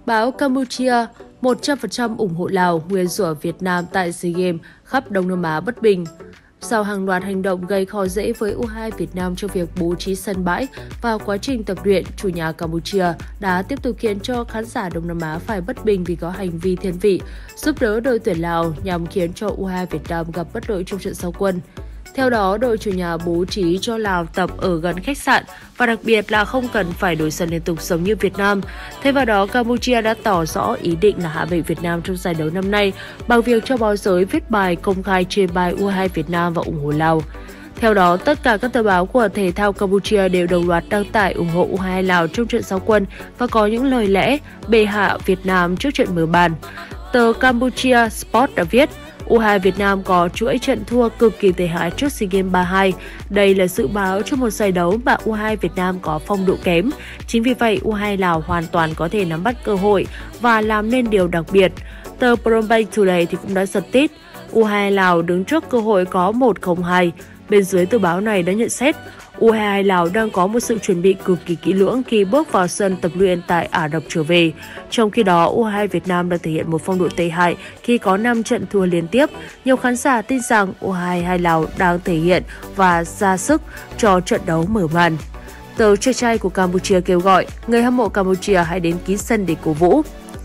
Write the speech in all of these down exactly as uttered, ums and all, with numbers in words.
Báo Campuchia một trăm phần trăm ủng hộ Lào nguyên rủa Việt Nam tại SEA Games khắp Đông Nam Á bất bình. Sau hàng loạt hành động gây khó dễ với u hai hai Việt Nam trong việc bố trí sân bãi và quá trình tập luyện, chủ nhà Campuchia đã tiếp tục khiến cho khán giả Đông Nam Á phải bất bình vì có hành vi thiên vị, giúp đỡ đội tuyển Lào nhằm khiến cho u hai hai Việt Nam gặp bất lợi trong trận giao quân. Theo đó, đội chủ nhà bố trí cho Lào tập ở gần khách sạn và đặc biệt là không cần phải đổi sân liên tục giống như Việt Nam. Thay vào đó, Campuchia đã tỏ rõ ý định là hạ bệ Việt Nam trong giải đấu năm nay bằng việc cho báo giới viết bài công khai chê bai u hai hai Việt Nam và ủng hộ Lào. Theo đó, tất cả các tờ báo của thể thao Campuchia đều đồng loạt đăng tải ủng hộ u hai hai Lào trong trận giao quân và có những lời lẽ bệ hạ Việt Nam trước trận mở màn. Tờ Campuchia Sport đã viết: u hai hai Việt Nam có chuỗi trận thua cực kỳ tệ hại trước SEA Games ba mươi hai. Đây là dự báo cho một giải đấu mà u hai hai Việt Nam có phong độ kém. Chính vì vậy, u hai hai Lào hoàn toàn có thể nắm bắt cơ hội và làm nên điều đặc biệt. Tờ Phnom Penh Today thì cũng đã giật tít: u hai hai Lào đứng trước cơ hội có một không hai. Bên dưới tờ báo này đã nhận xét: u hai hai Lào đang có một sự chuẩn bị cực kỳ kỹ lưỡng khi bước vào sân tập luyện tại Ả Rập trở về. Trong khi đó, u hai hai Việt Nam đang thể hiện một phong độ tệ hại khi có năm trận thua liên tiếp. Nhiều khán giả tin rằng u hai hai Lào đang thể hiện và ra sức cho trận đấu mở màn. Tờ Chơi Chay của Campuchia kêu gọi người hâm mộ Campuchia hãy đến kín sân để cổ vũ.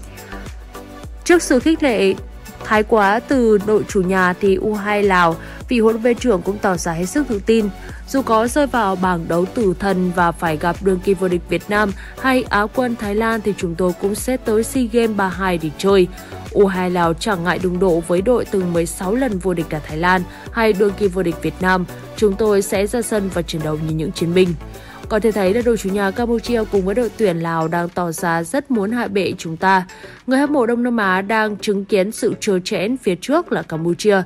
Trước sự khích lệ thái quá từ đội chủ nhà thì u hai hai Lào, vị huấn luyện viên trưởng cũng tỏ ra hết sức tự tin. Dù có rơi vào bảng đấu tử thần và phải gặp đương kim vô địch Việt Nam hay Á quân Thái Lan thì chúng tôi cũng sẽ tới SEA Games ba mươi hai để chơi. u hai hai Lào chẳng ngại đụng độ với đội từng mười sáu lần vô địch cả Thái Lan hay đương kim vô địch Việt Nam. Chúng tôi sẽ ra sân và chiến đấu như những chiến binh. Có thể thấy là đội chủ nhà Campuchia cùng với đội tuyển Lào đang tỏ ra rất muốn hạ bệ chúng ta. Người hâm mộ Đông Nam Á đang chứng kiến sự trơ trẽn phía trước là Campuchia.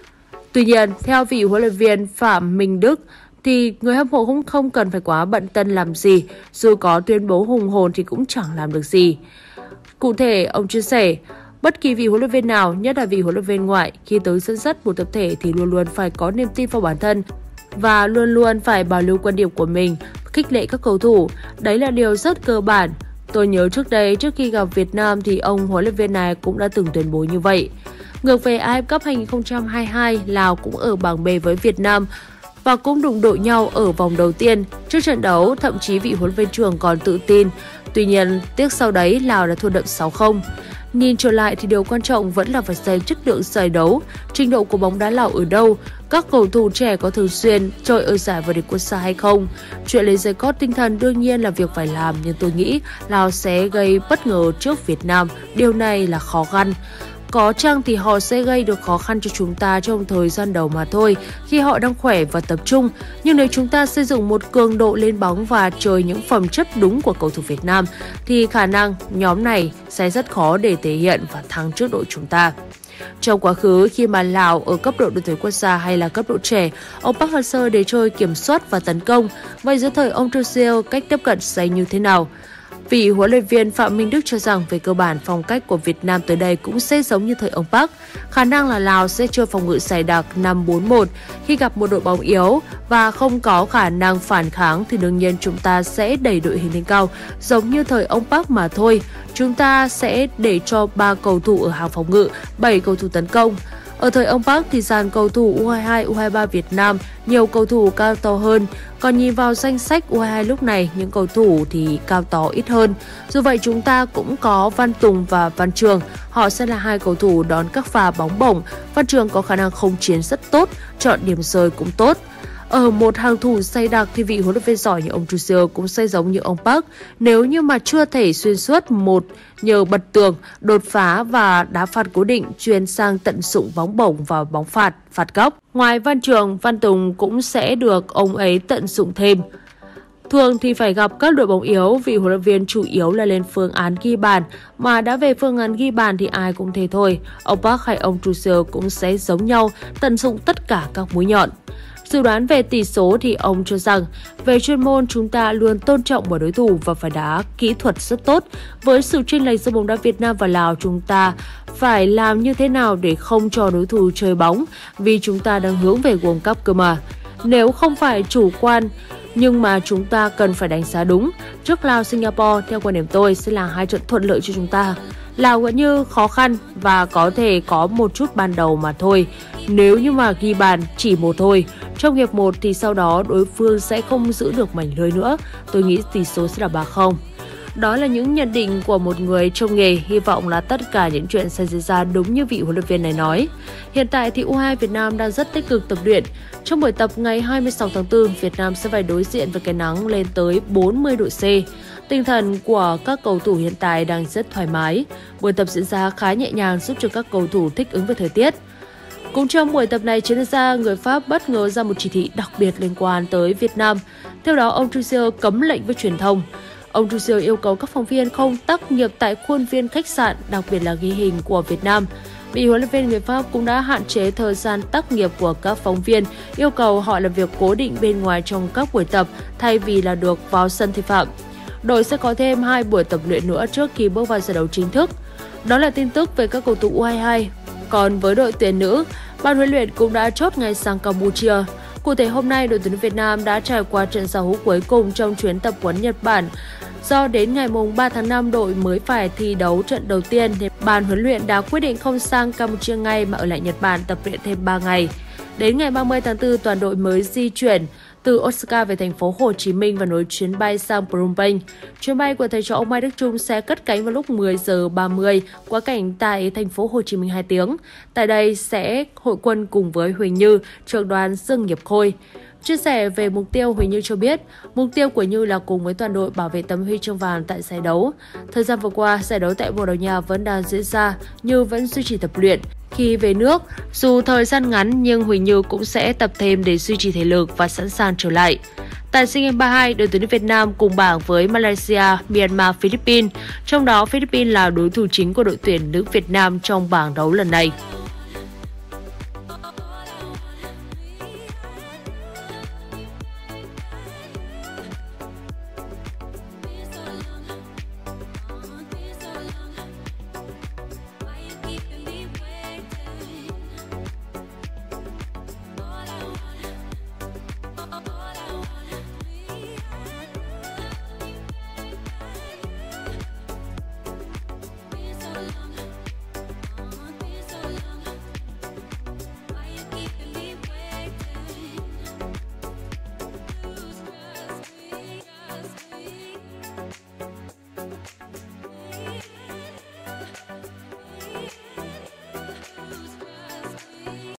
Tuy nhiên, theo vị huấn luyện viên Phạm Minh Đức, thì người hâm mộ cũng không cần phải quá bận tâm làm gì, dù có tuyên bố hùng hồn thì cũng chẳng làm được gì. Cụ thể, ông chia sẻ, bất kỳ vị huấn luyện viên nào, nhất là vị huấn luyện viên ngoại, khi tới dẫn dắt một tập thể thì luôn luôn phải có niềm tin vào bản thân và luôn luôn phải bảo lưu quan điểm của mình, khích lệ các cầu thủ. Đấy là điều rất cơ bản. Tôi nhớ trước đây, trước khi gặp Việt Nam thì ông huấn luyện viên này cũng đã từng tuyên bố như vậy. Ngược về a ép Cup hai không hai hai, Lào cũng ở bảng B với Việt Nam và cũng đụng độ nhau ở vòng đầu tiên. Trước trận đấu, thậm chí vị huấn luyện viên trưởng còn tự tin. Tuy nhiên, tiếc sau đấy Lào đã thua đậm sáu không. Nhìn trở lại thì điều quan trọng vẫn là phải xem chất lượng giải đấu, trình độ của bóng đá Lào ở đâu, các cầu thủ trẻ có thường xuyên chơi ở giải vô địch quốc gia hay không. Chuyện lấy giày cót tinh thần đương nhiên là việc phải làm, nhưng tôi nghĩ Lào sẽ gây bất ngờ trước Việt Nam. Điều này là khó khăn. Có chăng thì họ sẽ gây được khó khăn cho chúng ta trong thời gian đầu mà thôi, khi họ đang khỏe và tập trung. Nhưng nếu chúng ta xây dựng một cường độ lên bóng và chơi những phẩm chất đúng của cầu thủ Việt Nam, thì khả năng nhóm này sẽ rất khó để thể hiện và thắng trước đội chúng ta. Trong quá khứ, khi mà Lào ở cấp độ đội tuyển quốc gia hay là cấp độ trẻ, ông Park Hang-seo để chơi kiểm soát và tấn công. Vậy dưới thời ông Tuchel, cách tiếp cận sẽ như thế nào? Vị huấn luyện viên Phạm Minh Đức cho rằng về cơ bản phong cách của Việt Nam tới đây cũng sẽ giống như thời ông Park. Khả năng là Lào sẽ chơi phòng ngự dày đặc năm bốn một. Khi gặp một đội bóng yếu và không có khả năng phản kháng thì đương nhiên chúng ta sẽ đẩy đội hình lên cao, giống như thời ông Park mà thôi. Chúng ta sẽ để cho ba cầu thủ ở hàng phòng ngự, bảy cầu thủ tấn công. Ở thời ông Park thì dàn cầu thủ u hai hai, u hai ba Việt Nam nhiều cầu thủ cao to hơn. Còn nhìn vào danh sách u hai hai lúc này, những cầu thủ thì cao to ít hơn. Dù vậy chúng ta cũng có Văn Tùng và Văn Trường. Họ sẽ là hai cầu thủ đón các pha bóng bổng. Văn Trường có khả năng không chiến rất tốt, chọn điểm rơi cũng tốt. Ở một hàng thủ dày đặc thì vị huấn luyện viên giỏi như ông Tuchel cũng sẽ giống như ông Park. Nếu như mà chưa thể xuyên suốt một nhờ bật tường, đột phá và đá phạt cố định, chuyển sang tận dụng bóng bổng và bóng phạt, phạt góc. Ngoài Văn Trường, Văn Tùng cũng sẽ được ông ấy tận dụng thêm. Thường thì phải gặp các đội bóng yếu, vì huấn luyện viên chủ yếu là lên phương án ghi bàn, mà đã về phương án ghi bàn thì ai cũng thế thôi. Ông Park hay ông Tuchel cũng sẽ giống nhau, tận dụng tất cả các mũi nhọn. Dự đoán về tỷ số thì ông cho rằng về chuyên môn chúng ta luôn tôn trọng mọi đối thủ và phải đá kỹ thuật rất tốt. Với sự chênh lệch giữa bóng đá Việt Nam và Lào, chúng ta phải làm như thế nào để không cho đối thủ chơi bóng, vì chúng ta đang hướng về World Cup cơ mà. Nếu không phải chủ quan Nhưng mà chúng ta cần phải đánh giá đúng. Trước Lào, Singapore, theo quan điểm tôi sẽ là hai trận thuận lợi cho chúng ta. Lào gần như khó khăn và có thể có một chút ban đầu mà thôi. Nếu như mà ghi bàn chỉ một thôi, trong hiệp một thì sau đó đối phương sẽ không giữ được mảnh lưới nữa. Tôi nghĩ tỷ số sẽ là ba không. Đó là những nhận định của một người trong nghề, hy vọng là tất cả những chuyện sẽ diễn ra đúng như vị huấn luyện viên này nói. Hiện tại thì u hai Việt Nam đang rất tích cực tập luyện. Trong buổi tập ngày hai mươi sáu tháng tư, Việt Nam sẽ phải đối diện với cái nắng lên tới bốn mươi độ C. Tinh thần của các cầu thủ hiện tại đang rất thoải mái. Buổi tập diễn ra khá nhẹ nhàng giúp cho các cầu thủ thích ứng với thời tiết. Cũng trong buổi tập này, chuyên gia người Pháp bất ngờ ra một chỉ thị đặc biệt liên quan tới Việt Nam. Theo đó, ông Tuchel cấm lệnh với truyền thông. Ông Tuchel yêu cầu các phóng viên không tác nghiệp tại khuôn viên khách sạn, đặc biệt là ghi hình của Việt Nam. Vị huấn luyện viên người Pháp cũng đã hạn chế thời gian tác nghiệp của các phóng viên, yêu cầu họ làm việc cố định bên ngoài trong các buổi tập thay vì là được vào sân thi phạm. Đội sẽ có thêm hai buổi tập luyện nữa trước khi bước vào giải đấu chính thức. Đó là tin tức về các cầu thủ u hai hai. Còn với đội tuyển nữ, ban huấn luyện cũng đã chốt ngày sang Campuchia. Cụ thể hôm nay, đội tuyển Việt Nam đã trải qua trận giao hữu cuối cùng trong chuyến tập huấn Nhật Bản. Do đến ngày ba tháng năm đội mới phải thi đấu trận đầu tiên, thì ban huấn luyện đã quyết định không sang Campuchia ngay mà ở lại Nhật Bản tập luyện thêm ba ngày. Đến ngày ba mươi tháng tư, toàn đội mới di chuyển từ Osaka về thành phố Hồ Chí Minh và nối chuyến bay sang Phnom Penh. Chuyến bay của thầy trò ông Mai Đức Chung sẽ cất cánh vào lúc mười giờ ba mươi, quá cảnh tại thành phố Hồ Chí Minh hai tiếng. Tại đây sẽ hội quân cùng với Huỳnh Như, trưởng đoàn Dương Nghiệp Khôi. Chia sẻ về mục tiêu, Huỳnh Như cho biết, mục tiêu của Như là cùng với toàn đội bảo vệ tấm huy chương vàng tại giải đấu. Thời gian vừa qua, giải đấu tại Bồ Đào Nha vẫn đang diễn ra, Như vẫn duy trì tập luyện. Khi về nước, dù thời gian ngắn nhưng Huỳnh Như cũng sẽ tập thêm để duy trì thể lực và sẵn sàng trở lại. Tại SEA Games ba mươi hai, đội tuyển Việt Nam cùng bảng với Malaysia, Myanmar, Philippines, trong đó Philippines là đối thủ chính của đội tuyển nữ Việt Nam trong bảng đấu lần này.